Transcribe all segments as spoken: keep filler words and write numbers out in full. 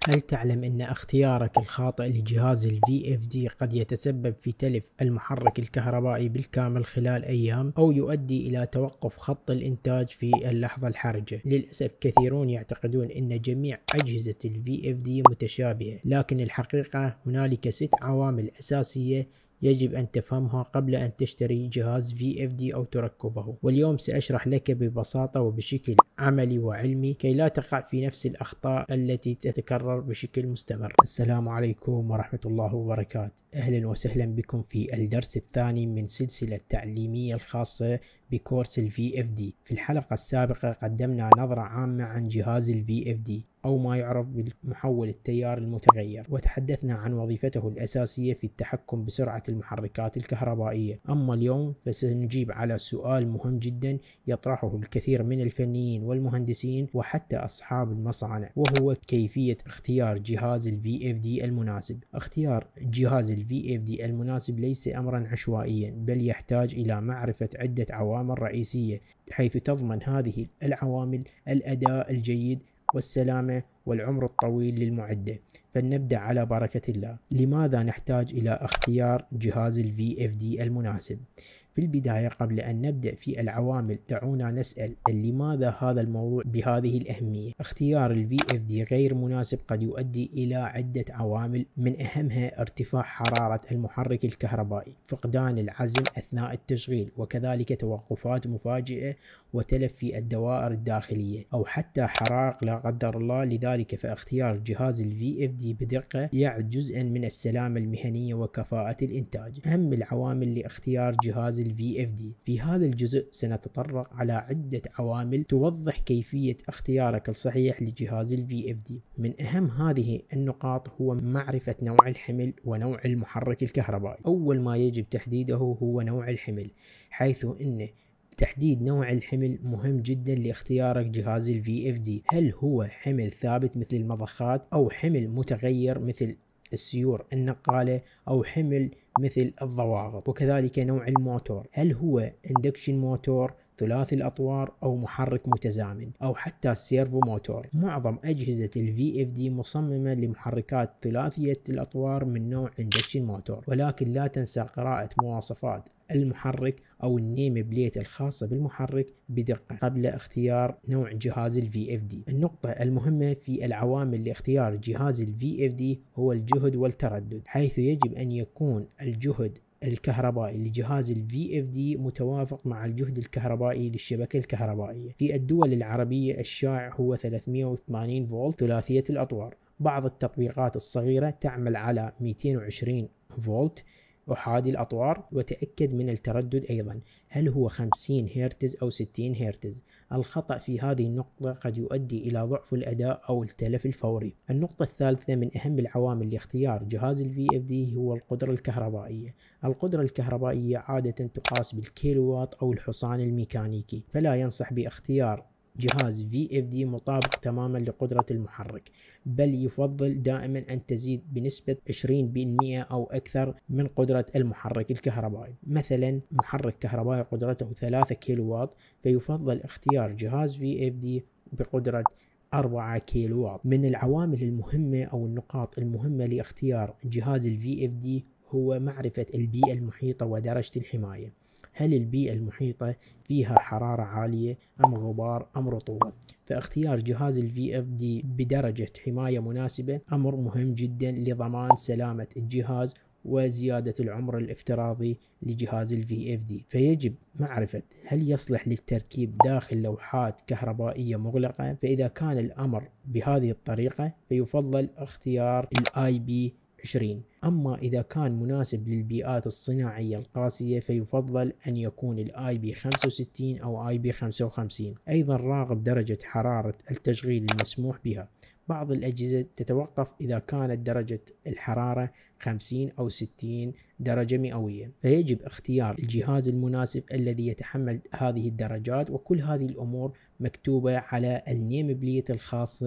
هل تعلم أن اختيارك الخاطئ لجهاز ال في إف دي قد يتسبب في تلف المحرك الكهربائي بالكامل خلال أيام، أو يؤدي إلى توقف خط الإنتاج في اللحظة الحرجة؟ للأسف كثيرون يعتقدون أن جميع أجهزة ال في إف دي متشابهة، لكن الحقيقة هنالك ست عوامل أساسية يجب أن تفهمها قبل أن تشتري جهاز في إف دي أو تركبه. واليوم سأشرح لك ببساطة وبشكل عملي وعلمي كي لا تقع في نفس الأخطاء التي تتكرر بشكل مستمر. السلام عليكم ورحمة الله وبركاته. أهلا وسهلا بكم في الدرس الثاني من سلسلة تعليمية الخاصة بكورس ال في إف دي. في الحلقة السابقة قدمنا نظرة عامة عن جهاز ال في إف دي أو ما يعرف بمحول التيار المتغير، وتحدثنا عن وظيفته الأساسية في التحكم بسرعة المحركات الكهربائية. أما اليوم فسنجيب على سؤال مهم جدا يطرحه الكثير من الفنيين والمهندسين وحتى أصحاب المصانع، وهو كيفية اختيار جهاز ال في إف دي المناسب. اختيار جهاز ال في إف دي المناسب ليس أمرا عشوائيا، بل يحتاج إلى معرفة عدة عوامل رئيسية، حيث تضمن هذه العوامل الأداء الجيد والسلامة والعمر الطويل للمعدة. فلنبدأ على بركة الله. لماذا نحتاج إلى اختيار جهاز ال في إف دي المناسب؟ في البداية قبل أن نبدأ في العوامل دعونا نسأل لماذا هذا الموضوع بهذه الأهمية؟ اختيار ال في إف دي غير مناسب قد يؤدي إلى عدة عوامل، من أهمها ارتفاع حرارة المحرك الكهربائي، فقدان العزم أثناء التشغيل، وكذلك توقفات مفاجئة وتلف في الدوائر الداخلية، أو حتى حرائق لا قدر الله. لذلك فاختيار جهاز ال في إف دي بدقة يعد جزءا من السلامة المهنية وكفاءة الإنتاج. أهم العوامل لاختيار جهاز ال في إف دي. في هذا الجزء سنتطرق على عدة عوامل توضح كيفية اختيارك الصحيح لجهاز ال في إف دي. من أهم هذه النقاط هو معرفة نوع الحمل ونوع المحرك الكهربائي. أول ما يجب تحديده هو نوع الحمل، حيث أن تحديد نوع الحمل مهم جدا لاختيارك جهاز ال في إف دي. هل هو حمل ثابت مثل المضخات، أو حمل متغير مثل السيور النقالة، أو حمل مثل الضواغط؟ وكذلك نوع الموتور، هل هو اندكشن موتور ثلاثي الأطوار، أو محرك متزامن، أو حتى سيرفو موتور؟ معظم أجهزة ال في إف دي مصممة لمحركات ثلاثية الأطوار من نوع اندكشن موتور، ولكن لا تنسى قراءة مواصفات المحرك أو النيم بليت الخاصة بالمحرك بدقة قبل اختيار نوع جهاز ال في إف دي. النقطة المهمة في العوامل لاختيار جهاز ال في إف دي هو الجهد والتردد، حيث يجب أن يكون الجهد الكهربائي لجهاز ال في إف دي متوافق مع الجهد الكهربائي للشبكة الكهربائية. في الدول العربية الشائع هو ثلاثمئة وثمانين فولت ثلاثية الأطوار. بعض التطبيقات الصغيرة تعمل على مئتين وعشرين فولت أحادي الأطوار. وتأكد من التردد أيضا، هل هو خمسين هرتز أو ستين هرتز؟ الخطأ في هذه النقطة قد يؤدي إلى ضعف الأداء أو التلف الفوري. النقطة الثالثة من أهم العوامل لاختيار جهاز ال في إف دي هو القدرة الكهربائية. القدرة الكهربائية عادة تقاس بالكيلووات أو الحصان الميكانيكي، فلا ينصح باختيار جهاز في إف دي مطابق تماما لقدرة المحرك، بل يفضل دائما أن تزيد بنسبة عشرين بالمئة أو أكثر من قدرة المحرك الكهربائي. مثلا محرك كهربائي قدرته ثلاثة كيلووات، فيفضل اختيار جهاز في إف دي بقدرة أربعة كيلووات. من العوامل المهمة أو النقاط المهمة لاختيار جهاز ال في إف دي هو معرفة البيئة المحيطة ودرجة الحماية. هل البيئة المحيطة فيها حرارة عالية أم غبار أم رطوبة؟ فاختيار جهاز ال في إف دي بدرجة حماية مناسبة أمر مهم جدا لضمان سلامة الجهاز وزيادة العمر الافتراضي لجهاز ال في إف دي. فيجب معرفة هل يصلح للتركيب داخل لوحات كهربائية مغلقة، فإذا كان الأمر بهذه الطريقة فيفضل اختيار ال آي بي عشرين. أما إذا كان مناسب للبيئات الصناعية القاسية فيفضل أن يكون ال آي بي خمسة وستين أو آي بي خمسة وخمسين. أيضا راقب درجة حرارة التشغيل المسموح بها. بعض الأجهزة تتوقف إذا كانت درجة الحرارة خمسين أو ستين درجة مئوية، فيجب اختيار الجهاز المناسب الذي يتحمل هذه الدرجات. وكل هذه الأمور مكتوبة على النيم بليت الخاصة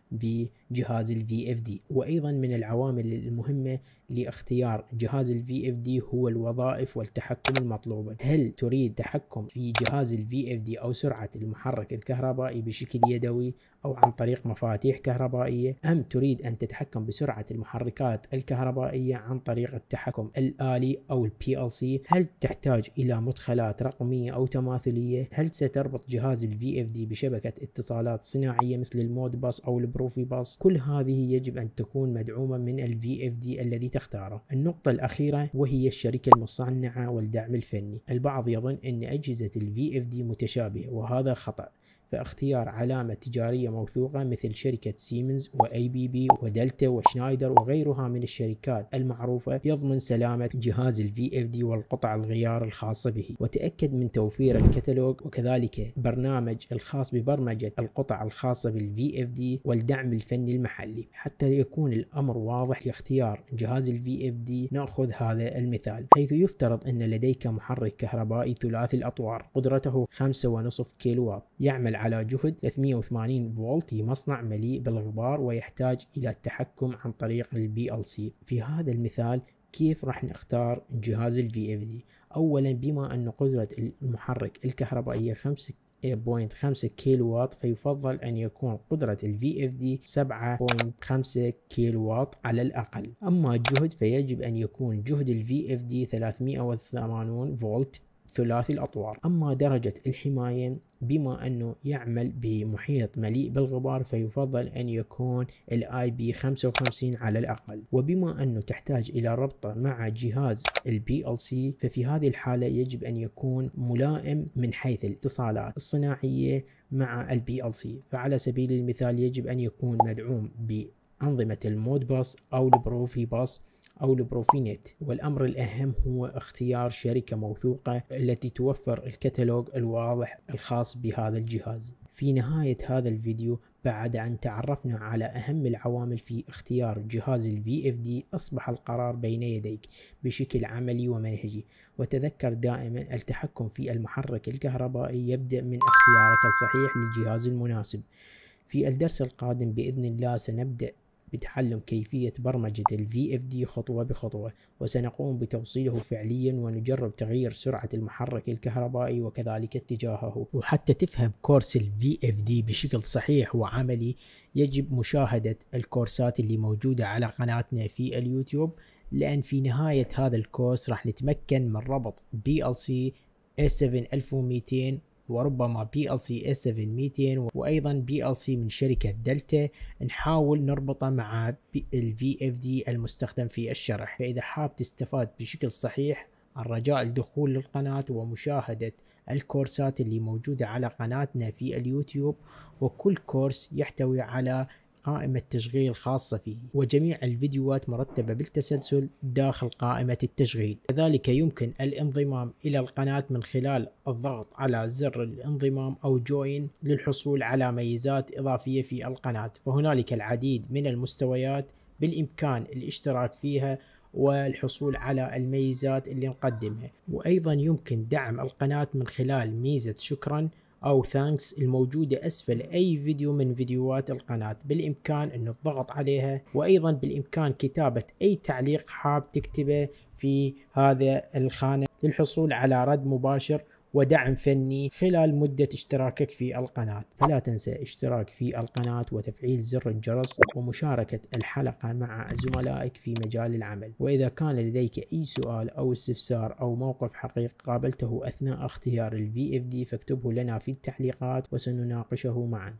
بجهاز ال في إف دي. وأيضا من العوامل المهمة لاختيار جهاز ال في إف دي هو الوظائف والتحكم المطلوبة. هل تريد تحكم في جهاز ال في إف دي أو سرعة المحرك الكهربائي بشكل يدوي أو عن طريق مفاتيح كهربائية، أم تريد أن تتحكم بسرعة المحركات الكهربائية عن طريق التحكم الآلي أو ال بي إل سي؟ هل تحتاج إلى مدخلات رقمية أو تماثلية؟ هل ستربط جهاز ال في إف دي بشبكة اتصالات صناعية مثل المود باص أو البروفي باص؟ كل هذه يجب أن تكون مدعومة من ال في إف دي الذي تختاره. النقطة الأخيرة وهي الشركة المصنعة والدعم الفني. البعض يظن أن أجهزة ال في إف دي متشابهة، وهذا خطأ. فاختيار علامة تجارية موثوقة مثل شركة سيمنز وأي بي بي ودلتا وشنايدر وغيرها من الشركات المعروفة يضمن سلامة جهاز ال في إف دي والقطع الغيار الخاصة به. وتأكد من توفير الكتالوج وكذلك برنامج الخاص ببرمجة القطع الخاصة بال في إف دي والدعم الفني المحلي. حتى يكون الأمر واضح لاختيار جهاز ال في إف دي، نأخذ هذا المثال، حيث يفترض أن لديك محرك كهربائي ثلاثي الأطوار قدرته خمسة ونصف كيلو واط، يعمل على جهد ثلاثمئة وثمانين فولت في مصنع مليء بالغبار ويحتاج إلى التحكم عن طريق ال بي إل سي. في هذا المثال كيف راح نختار جهاز ال في إف دي؟ أولا، بما أن قدرة المحرك الكهربائية خمسة فاصلة خمسة كيلو واط، فيفضل أن يكون قدرة ال في إف دي سبعة فاصلة خمسة كيلو واط على الأقل. أما الجهد فيجب أن يكون جهد ال في إف دي ثلاثمئة وثمانين فولت ثلاثي الأطوار. أما درجة الحماية، بما أنه يعمل بمحيط مليء بالغبار فيفضل أن يكون ال آي بي خمسة وخمسين على الأقل. وبما أنه تحتاج إلى ربطه مع جهاز ال بي إل سي، ففي هذه الحالة يجب أن يكون ملائم من حيث الاتصالات الصناعية مع ال بي إل سي. فعلى سبيل المثال يجب أن يكون مدعوم بأنظمة المود باص أو البروفي باص أو البروفينيت. والأمر الأهم هو اختيار شركة موثوقة التي توفر الكتالوج الواضح الخاص بهذا الجهاز. في نهاية هذا الفيديو، بعد أن تعرفنا على أهم العوامل في اختيار جهاز ال في إف دي، أصبح القرار بين يديك بشكل عملي ومنهجي. وتذكر دائما التحكم في المحرك الكهربائي يبدأ من اختيارك الصحيح للجهاز المناسب. في الدرس القادم بإذن الله سنبدأ بتعلم كيفية برمجة ال في إف دي خطوة بخطوة، وسنقوم بتوصيله فعليا ونجرب تغيير سرعة المحرك الكهربائي وكذلك اتجاهه. وحتى تفهم كورس ال في إف دي بشكل صحيح وعملي، يجب مشاهدة الكورسات اللي موجودة على قناتنا في اليوتيوب، لأن في نهاية هذا الكورس راح نتمكن من ربط بي إل سي إس سبعة ألف ومئتين وربما بي إل سي إس سبعة مئتين وايضا بي إل سي من شركة دلتا، نحاول نربطه مع ال في إف دي المستخدم في الشرح. فاذا حاب تستفاد بشكل صحيح، الرجاء الدخول للقناة ومشاهدة الكورسات اللي موجودة على قناتنا في اليوتيوب، وكل كورس يحتوي على قائمة تشغيل خاصة فيه، وجميع الفيديوهات مرتبة بالتسلسل داخل قائمة التشغيل. كذلك يمكن الانضمام إلى القناة من خلال الضغط على زر الانضمام أو جوين للحصول على ميزات إضافية في القناة. فهنالك العديد من المستويات بالإمكان الاشتراك فيها والحصول على الميزات اللي نقدمها. وأيضا يمكن دعم القناة من خلال ميزة شكرا أو ثانكس الموجودة أسفل أي فيديو من فيديوهات القناة، بالإمكان أن الضغط عليها. وأيضا بالإمكان كتابة أي تعليق حاب تكتبه في هذا الخانة للحصول على رد مباشر ودعم فني خلال مدة اشتراكك في القناة. فلا تنسى اشتراك في القناة وتفعيل زر الجرس ومشاركة الحلقة مع زملائك في مجال العمل. وإذا كان لديك أي سؤال أو استفسار أو موقف حقيقي قابلته أثناء اختيار ال في إف دي، فاكتبه لنا في التعليقات وسنناقشه معا.